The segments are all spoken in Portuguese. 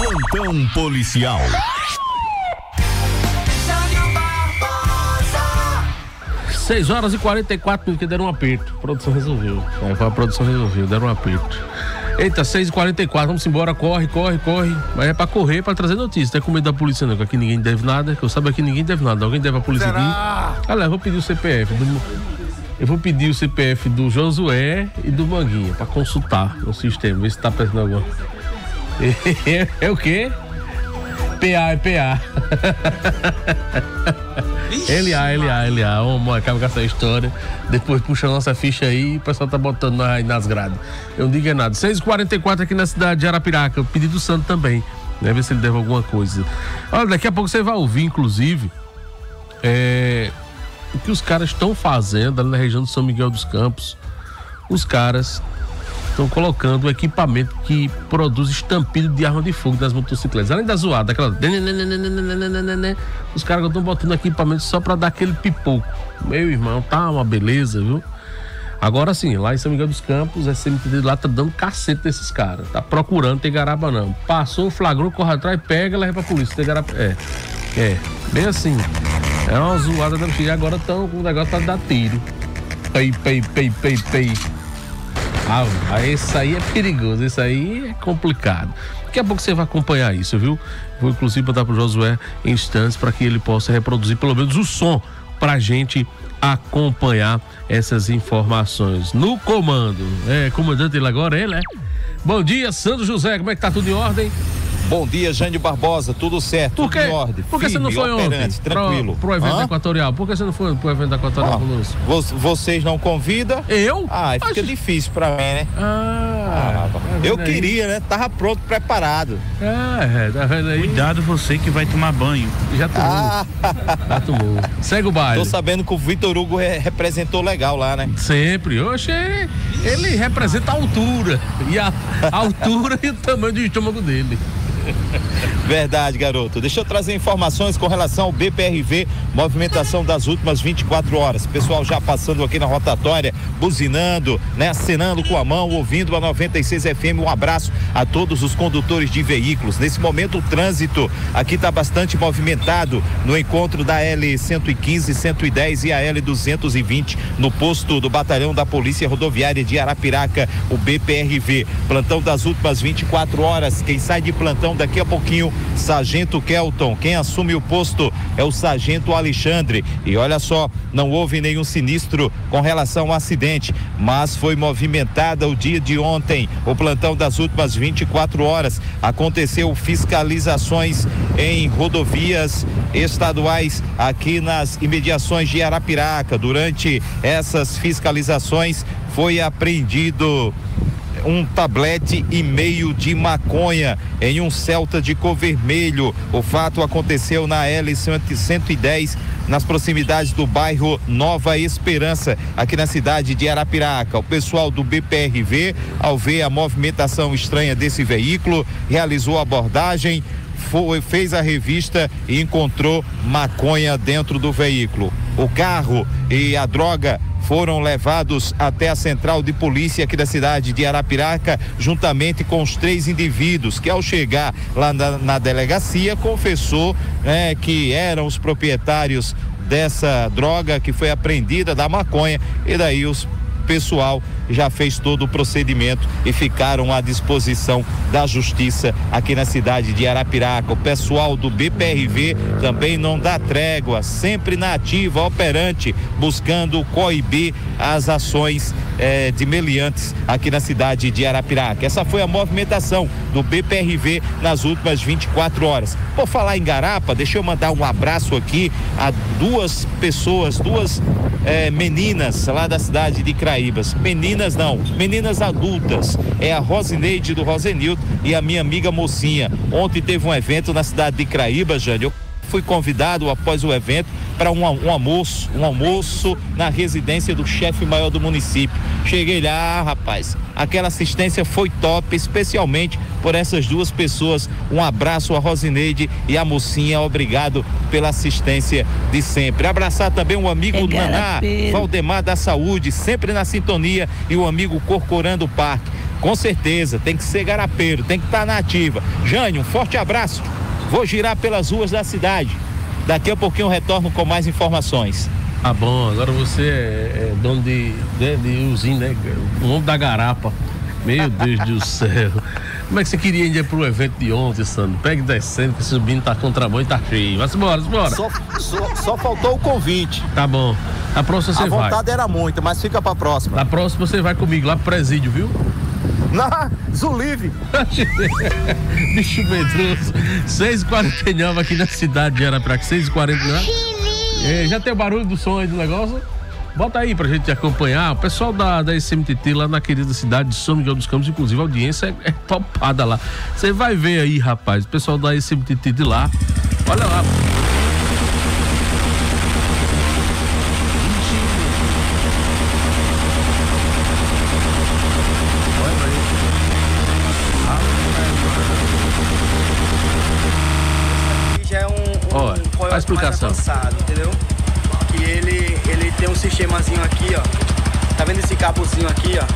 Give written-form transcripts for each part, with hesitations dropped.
Plantão policial. 6h44, que deram um aperto. A produção resolveu. A produção resolveu, deram um aperto. Eita, 6h44, vamos embora, corre. Mas é pra correr, pra trazer notícia. Não é com medo da polícia, não, que aqui ninguém deve nada. Que eu saiba aqui ninguém deve nada. Alguém deve a polícia aqui? Olha, eu vou pedir o CPF. Eu vou pedir o CPF do Josué e do Manguinha pra consultar no sistema, ver se tá precisando alguma. É o quê? PA, é PA. LA. Vamos acabar com essa história. Depois puxa a nossa ficha aí e o pessoal tá botando aí nas grades. Eu não digo nada. 6h44 aqui na cidade de Arapiraca. O pedido do Santo também, né? Ver se ele deve alguma coisa. Olha, daqui a pouco você vai ouvir, inclusive, o que os caras estão fazendo ali na região de São Miguel dos Campos. Os caras estão colocando um equipamento que produz estampido de arma de fogo nas motocicletas. Além da zoada, aquela... Os caras estão botando equipamento só pra dar aquele pipoco. Meu irmão, tá uma beleza, viu? Agora sim, lá em São Miguel dos Campos, a SMTD lá tá dando cacete desses caras. Tá procurando, tem garapa não. Passou, flagrou, corre atrás, pega, leva pra polícia. Tem garapa... bem assim. É uma zoada da filha. Agora estão com o negócio pra dar tiro. Pei. Esse aí é perigoso, esse aí é complicado. Daqui a pouco você vai acompanhar isso, viu? Vou inclusive botar pro Josué em instantes para que ele possa reproduzir pelo menos o som pra gente acompanhar essas informações. No comando, comandante ele agora, ele é. Bom dia, Sandro José, como é que tá? Tudo em ordem? Bom dia, Jânio Barbosa, tudo certo, tudo em ordem. Por que você não foi ontem? Tranquilo. Pro evento equatorial. Por que você não foi pro evento equatorial conosco? Vocês não convidam? Eu? Fica difícil pra mim, né? Eu queria, né? Tava pronto, preparado. Tá vendo aí? Cuidado você que vai tomar banho. Já tomou. Segue o baile. Tô sabendo que o Vitor Hugo representou legal lá, né? Sempre. Oxe, ele representa a altura. E a altura e o tamanho do estômago dele. Verdade, garoto. Deixa eu trazer informações com relação ao BPRV, movimentação das últimas 24 horas. Pessoal já passando aqui na rotatória, buzinando, né? Acenando com a mão, ouvindo a 96 FM. Um abraço a todos os condutores de veículos. Nesse momento o trânsito aqui está bastante movimentado no encontro da L115, 110 e a L220 no posto do Batalhão da Polícia Rodoviária de Arapiraca, o BPRV. Plantão das últimas 24 horas. Quem sai de plantão daqui a pouquinho, Sargento Kelton. Quem assume o posto é o Sargento Alexandre. E olha só, não houve nenhum sinistro com relação ao acidente, mas foi movimentada o dia de ontem. O plantão das últimas 24 horas aconteceu fiscalizações em rodovias estaduais aqui nas imediações de Arapiraca. Durante essas fiscalizações foi apreendido um tablete e meio de maconha em um Celta de cor vermelho. O fato aconteceu na L110, nas proximidades do bairro Nova Esperança, aqui na cidade de Arapiraca. O pessoal do BPRV, ao ver a movimentação estranha desse veículo, realizou a abordagem, fez a revista e encontrou maconha dentro do veículo. O carro e a droga foram levados até a central de polícia aqui da cidade de Arapiraca, juntamente com os 3 indivíduos que, ao chegar lá na delegacia, confessou, né, que eram os proprietários dessa droga que foi apreendida, da maconha, e daí o pessoal já fez todo o procedimento e ficaram à disposição da justiça aqui na cidade de Arapiraca. O pessoal do BPRV também não dá trégua, sempre na ativa, operante, buscando coibir as ações de meliantes aqui na cidade de Arapiraca. Essa foi a movimentação do BPRV nas últimas 24 horas. Por falar em garapa, deixa eu mandar um abraço aqui a duas pessoas, meninas lá da cidade de Craíbas. Meninas adultas. É a Rosineide do Rosenildo e a minha amiga Mocinha. Ontem teve um evento na cidade de Craíbas, Jânio. Eu fui convidado após o evento para um almoço na residência do chefe maior do município. Cheguei lá, rapaz, aquela assistência foi top, especialmente por essas duas pessoas. Um abraço a Rosineide e a Mocinha, obrigado pela assistência de sempre. Abraçar também o amigo Naná, Valdemar da Saúde, sempre na sintonia, e o amigo Corcorando Parque. Com certeza, tem que ser garapeiro, tem que estar na ativa. Jane, um forte abraço. Vou girar pelas ruas da cidade. Daqui a pouquinho eu retorno com mais informações. Ah, bom, agora você é dono de usina, né? O homem da garapa. Meu Deus do céu. Como é que você queria ir pro evento de ontem, Sandro? Pegue descendo, que subindo tá contrabando e tá cheio. Vai embora. Só faltou o convite. Tá bom. A próxima você vai. A vontade era muita, mas fica pra próxima. Na próxima você vai comigo lá pro presídio, viu? Na Zulive. Bicho medroso. 6h49 aqui na cidade de Arapiraca. 6h49. Já tem o barulho do som aí do negócio? Bota aí pra gente acompanhar. O pessoal da SMTT lá na querida cidade de São Miguel dos Campos, inclusive a audiência é topada lá. Você vai ver aí, rapaz, o pessoal da SMTT de lá. Olha lá. A explicação. Mais avançado, entendeu? Que ele tem um sistemazinho aqui, ó. Tá vendo esse cabozinho aqui, ó?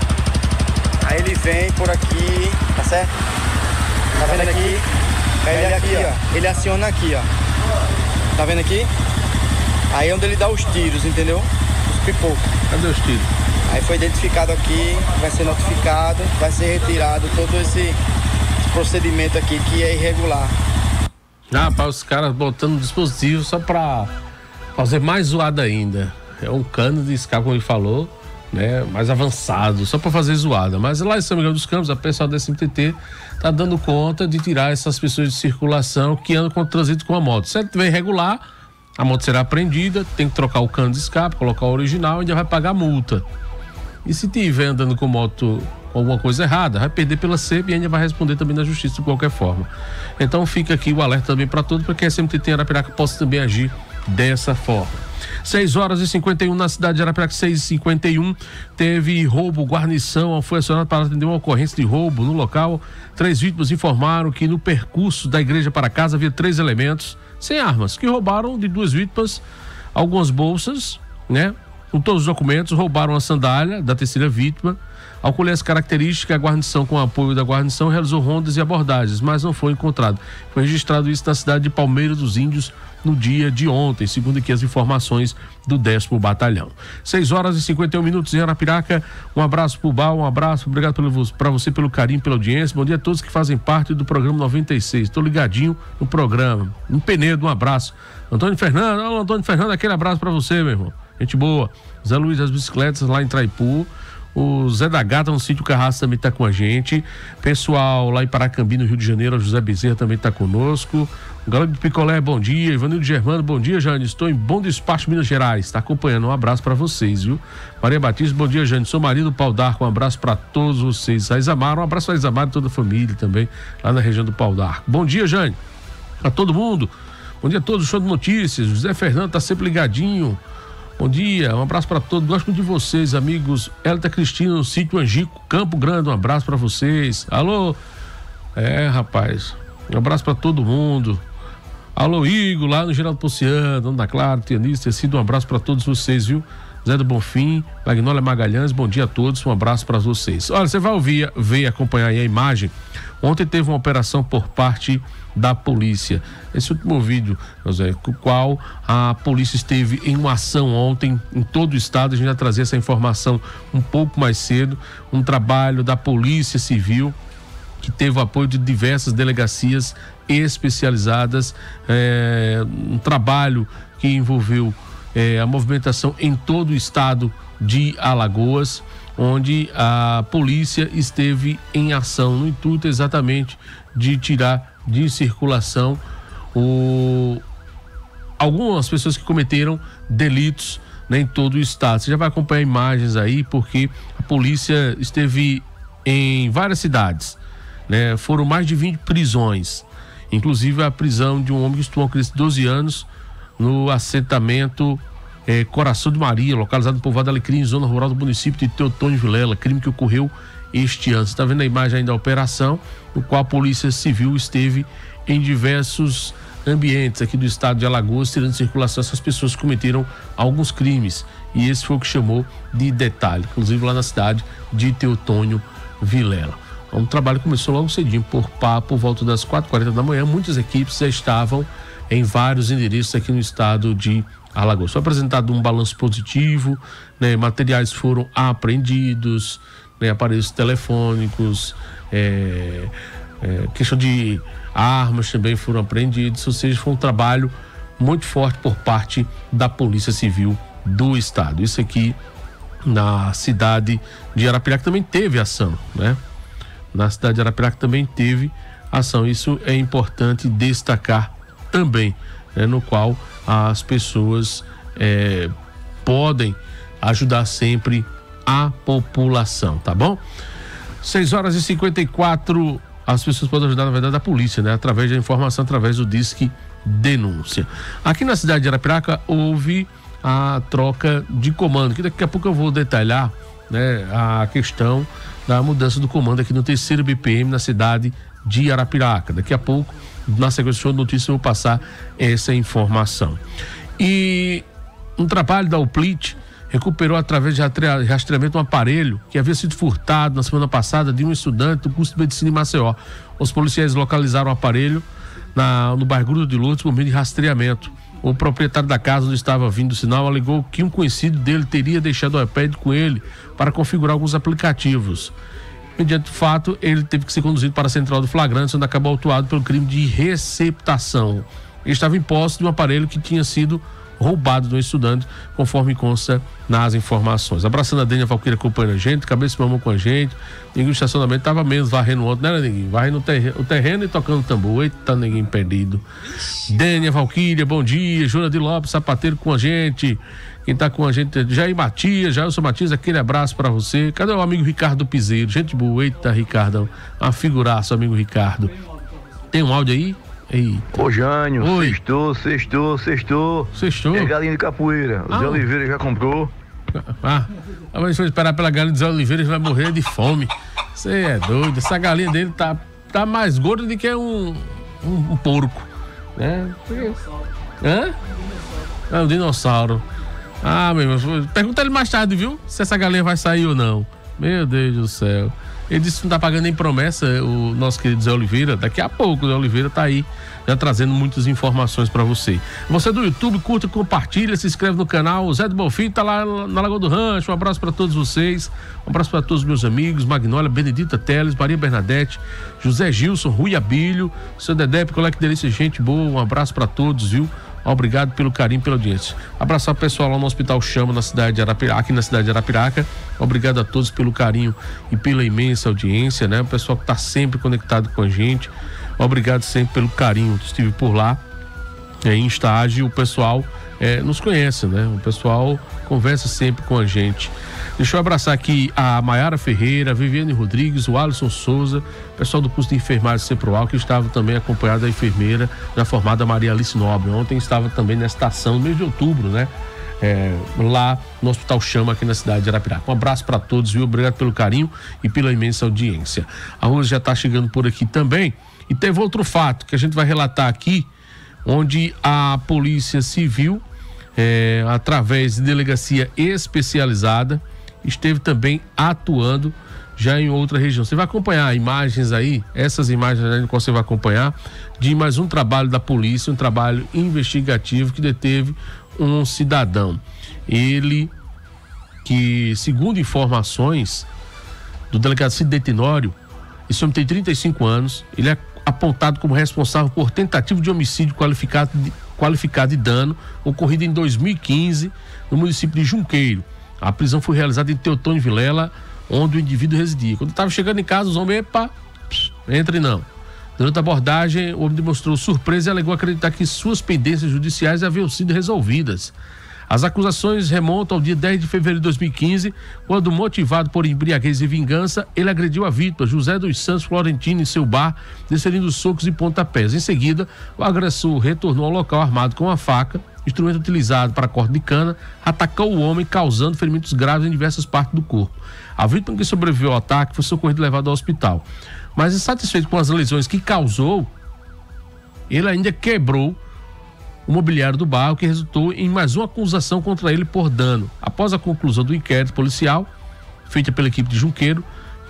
Aí ele vem por aqui, tá certo? Tá vendo aqui? Ele aqui, ó. Ele aciona aqui, ó. Tá vendo aqui? Aí é onde ele dá os tiros, entendeu? Os pipocos. Cadê os tiros? Aí foi identificado aqui, vai ser notificado, vai ser retirado todo esse procedimento aqui que é irregular. Para os caras botando um dispositivo só pra fazer mais zoada ainda. É um cano de escape, como ele falou, né? Mais avançado, só pra fazer zoada. Mas lá em São Miguel dos Campos, a pessoal da SMTT tá dando conta de tirar essas pessoas de circulação que andam com o trânsito com a moto. Se ele tiver irregular, a moto será apreendida, tem que trocar o cano de escape, colocar o original e ainda vai pagar multa. E se tiver andando com moto com alguma coisa errada, vai perder pela SEB e ainda vai responder também na justiça de qualquer forma. Então fica aqui o alerta também para todos, para que a SMTT em Arapiraca possa também agir dessa forma. 6h51 na cidade de Arapiraca. 6h51, teve roubo, guarnição foi acionado para atender uma ocorrência de roubo no local. 3 vítimas informaram que no percurso da igreja para casa havia 3 elementos sem armas, que roubaram de 2 vítimas algumas bolsas, né? Com todos os documentos, roubaram a sandália da terceira vítima. Ao colher as características, a guarnição, com o apoio da guarnição, realizou rondas e abordagens, mas não foi encontrado. Foi registrado isso na cidade de Palmeira dos Índios no dia de ontem, segundo aqui as informações do 10º Batalhão. 6h51 em Arapiraca. Um abraço pro Bal, um abraço, obrigado para você pelo carinho, pela audiência. Bom dia a todos que fazem parte do programa 96. Estou ligadinho no programa. Em Penedo, um abraço. Antônio Fernando, aquele abraço para você, meu irmão. Gente boa. Zé Luiz das Bicicletas lá em Traipu. O Zé da Gata no sítio Carrasco também está com a gente. Pessoal lá em Paracambi, no Rio de Janeiro, o José Bezerra também está conosco. O Galo de Picolé, bom dia. Ivanildo Germano, bom dia, Jane. Estou em Bom Despacho, Minas Gerais. Está acompanhando. Um abraço para vocês, viu? Maria Batista, bom dia, Jane. Sou marido do Pau d'Arco. Um abraço para todos vocês. A Isamara, um abraço para a Isamara e toda a família também, lá na região do Pau d'Arco. Bom dia, Jane. A todo mundo. Bom dia a todos. Show de notícias. José Fernando está sempre ligadinho. Bom dia, um abraço para todos, gosto muito de vocês, amigos. Elita Cristina no sítio Angico, Campo Grande, um abraço para vocês. Alô, rapaz, um abraço para todo mundo. Alô, Igor, lá no Geraldo Pociano, Dona da Clara, Tianista, um abraço para todos vocês, viu? Zé do Bonfim, Magnólia Magalhães, bom dia a todos, um abraço para vocês. Olha, você vai ver acompanhar aí a imagem. Ontem teve uma operação por parte da polícia. Esse último vídeo, José, com o qual a polícia esteve em uma ação ontem em todo o estado. A gente vai trazer essa informação um pouco mais cedo. Um trabalho da Polícia Civil que teve o apoio de diversas delegacias especializadas. Um trabalho que envolveu a movimentação em todo o estado de Alagoas, onde a polícia esteve em ação no intuito exatamente de tirar de circulação algumas pessoas que cometeram delitos, né, em todo o estado. Você já vai acompanhar imagens aí, porque a polícia esteve em várias cidades, né? Foram mais de 20 prisões, inclusive a prisão de um homem que estudou uma criança de 12 anos no assentamento Coração de Maria, localizado no povoado Alecrim, zona rural do município de Teotônio Vilela, crime que ocorreu este ano. Você está vendo a imagem ainda da operação, no qual a Polícia Civil esteve em diversos ambientes aqui do estado de Alagoas, tirando de circulação essas pessoas que cometeram alguns crimes. E esse foi o que chamou de detalhe, inclusive lá na cidade de Teotônio Vilela. Um trabalho que começou logo cedinho, por volta das 4h40 da manhã. Muitas equipes já estavam em vários endereços aqui no estado de Alagoas. Foi apresentado um balanço positivo, né? Materiais foram apreendidos, né? Aparelhos telefônicos, questão de armas também foram apreendidos, ou seja, foi um trabalho muito forte por parte da Polícia Civil do estado. Isso aqui na cidade de Arapiraca também teve ação, né? Na cidade de Arapiraca também teve ação. Isso é importante destacar também, né? No qual as pessoas podem ajudar sempre a população, tá bom? 6h54, as pessoas podem ajudar, na verdade, a polícia, né? Através da informação, através do Disque Denúncia. Aqui na cidade de Arapiraca houve a troca de comando, que daqui a pouco eu vou detalhar, né, a questão da mudança do comando aqui no 3º BPM na cidade de Arapiraca. Daqui a pouco, na sequência do show de notícias, eu vou passar essa informação. E um trabalho da UPLIT recuperou, através de rastreamento, um aparelho que havia sido furtado na semana passada de um estudante do curso de medicina em Maceió. Os policiais localizaram o aparelho no bairro Gruta de Lourdes por meio de rastreamento. O proprietário da casa onde estava vindo o sinal alegou que um conhecido dele teria deixado o iPad com ele para configurar alguns aplicativos. Mediante o fato, ele teve que ser conduzido para a central do flagrante, onde acabou autuado pelo crime de receptação. Ele estava em posse de um aparelho que tinha sido roubado do estudante, conforme consta nas informações. Abraçando a Dênia Valquíria acompanhando a gente, cabeça e mamão com a gente. Ninguém no estacionamento estava menos varrendo ontem, não era ninguém, varrendo o terreno e tocando tambor. Eita, ninguém perdido. Dênia Valquíria, bom dia. Júlia de Lopes, sapateiro com a gente. Quem tá com a gente é Jair Matias, Jailson Matias, aquele abraço para você. Cadê o amigo Ricardo Piseiro? Gente boa, eita, Ricardo, uma figuraça, amigo Ricardo. Tem um áudio aí? Eita. Ô Jânio, oi. Sextou. Sextou? É galinha de capoeira. O Zé Oliveira já comprou. Mas foi esperar pela galinha do Zé Oliveira, ele vai morrer de fome. Você é doido, essa galinha dele tá mais gorda do que um porco, né? É um dinossauro. Meu irmão, pergunta ele mais tarde, viu? Se essa galinha vai sair ou não. Meu Deus do céu. Ele disse que não tá pagando nem promessa, o nosso querido Zé Oliveira. Daqui a pouco o Zé Oliveira tá aí, já trazendo muitas informações para você. Você do YouTube, curta, compartilha, se inscreve no canal. O Zé do Bonfim tá lá na Lagoa do Rancho. Um abraço para todos vocês. Um abraço para todos os meus amigos. Magnólia, Benedita Teles, Maria Bernadette, José Gilson, Rui Abílio, seu Dedé, Picolé, que delícia, gente boa. Um abraço para todos, viu? Obrigado pelo carinho, pela audiência. Abraçar o pessoal lá no Hospital Chama, na cidade de Arapiraca, aqui na cidade de Arapiraca. Obrigado a todos pelo carinho e pela imensa audiência, né? O pessoal que está sempre conectado com a gente. Obrigado sempre pelo carinho. Estive por lá em estágio. O pessoal nos conhece, né? O pessoal conversa sempre com a gente. Deixa eu abraçar aqui a Maiara Ferreira, a Viviane Rodrigues, o Alisson Souza, pessoal do curso de enfermagem Ceproal, que estava também acompanhado da enfermeira já formada Maria Alice Nobre. Ontem estava também nesta ação no mês de outubro, né? Lá no Hospital Chama, aqui na cidade de Arapiraca. Um abraço para todos, viu? Obrigado pelo carinho e pela imensa audiência. A Rosa já está chegando por aqui também. E teve outro fato que a gente vai relatar aqui, onde a Polícia Civil, através de delegacia especializada, esteve também atuando já em outra região. Você vai acompanhar imagens aí, essas imagens aí que você vai acompanhar, de mais um trabalho da polícia, um trabalho investigativo que deteve um cidadão. Ele que, segundo informações do delegado Sidney Tenório, esse homem tem 35 anos, ele é apontado como responsável por tentativa de homicídio qualificado de dano ocorrido em 2015 no município de Junqueiro. A prisão foi realizada em Teotônio Vilela, onde o indivíduo residia. Quando estava chegando em casa, os homens, entre não. Durante a abordagem, o homem demonstrou surpresa e alegou acreditar que suas pendências judiciais haviam sido resolvidas. As acusações remontam ao dia 10 de fevereiro de 2015, quando, motivado por embriaguez e vingança, ele agrediu a vítima, José dos Santos Florentino, em seu bar, desferindo socos e pontapés. Em seguida, o agressor retornou ao local armado com uma faca, instrumento utilizado para corte de cana, atacou o homem, causando ferimentos graves em diversas partes do corpo. A vítima, que sobreviveu ao ataque, foi socorrida e levada ao hospital. Mas, insatisfeito com as lesões que causou, ele ainda quebrou o mobiliário do bar, o que resultou em mais uma acusação contra ele por dano. Após a conclusão do inquérito policial, feita pela equipe de Junqueiro,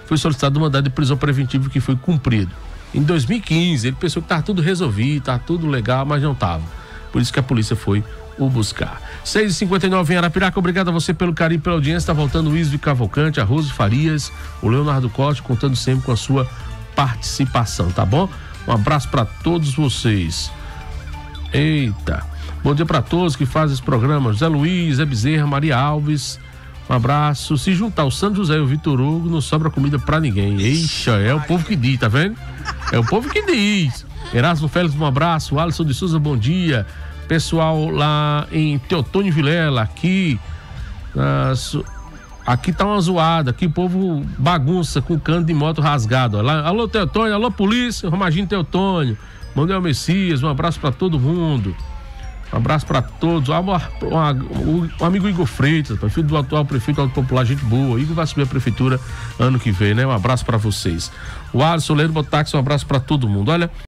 foi solicitado um mandado de prisão preventiva que foi cumprido. Em 2015, ele pensou que estava tudo resolvido, estava tudo legal, mas não estava. Por isso que a polícia foi o buscar. 6h59 em Arapiraca, obrigado a você pelo carinho, pela audiência. Está voltando o Isvi Cavalcante, a Rose Farias, o Leonardo Costa, contando sempre com a sua participação, tá bom? Um abraço para todos vocês. Eita, bom dia para todos que fazem esse programa. José Luiz, Zé Bezerra, Maria Alves, um abraço. Se juntar o Santo José e o Vitor Hugo, não sobra comida para ninguém. Eixa, é o povo que diz, tá vendo? É o povo que diz. Erasmo Félix, um abraço. Alisson de Souza, bom dia. Pessoal lá em Teotônio Vilela, aqui tá uma zoada, aqui o povo bagunça com cano de moto rasgado. Alô Teotônio, alô polícia, Romaginho Teotônio, Manuel Messias, um abraço para todo mundo. Um abraço para todos. O amigo Igor Freitas, filho do atual prefeito Alto Popular, gente boa. Igor vai subir a prefeitura ano que vem, né? Um abraço para vocês. O Alisson Leiro Botax, um abraço para todo mundo. Olha,